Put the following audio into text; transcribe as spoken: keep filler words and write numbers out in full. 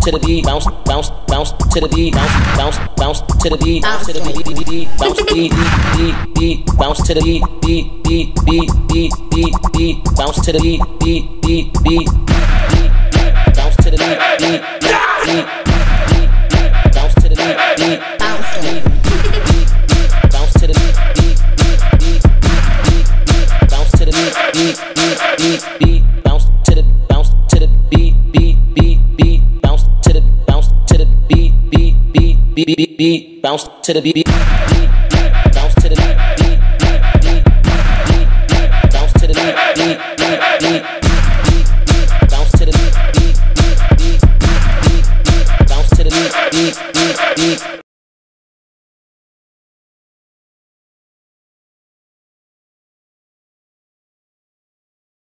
to the beat, bounce, bounce, bounce to the beat, bounce, bounce, bounce to the beat, bounce to the beat, beat, beat, bounce, beat, beat, beat, bounce to the beat, beat, beat, beat, beat, beat, beat, bounce to the beat, beat, beat, beat, beat, bounce to the beat, beat, beat, beat, bounce to the beat, beat, bounce, beat, bounce to the beat, beat, beat, beat, beat, bounce to the beat, beat, beat, beat, beat, bounce to the bounce to the beat, beat, beat, beat, bounce to the bounce to the beat, beat, beat, beat, beat, beat, bounce to the beat, beat, bounce to the beat, beat, beat, beat, beat, bounce to the beat, beat, beat, beat, bounce to the beat, beat, beat, beat, beat, bounce to the beat, beat, beat, beat.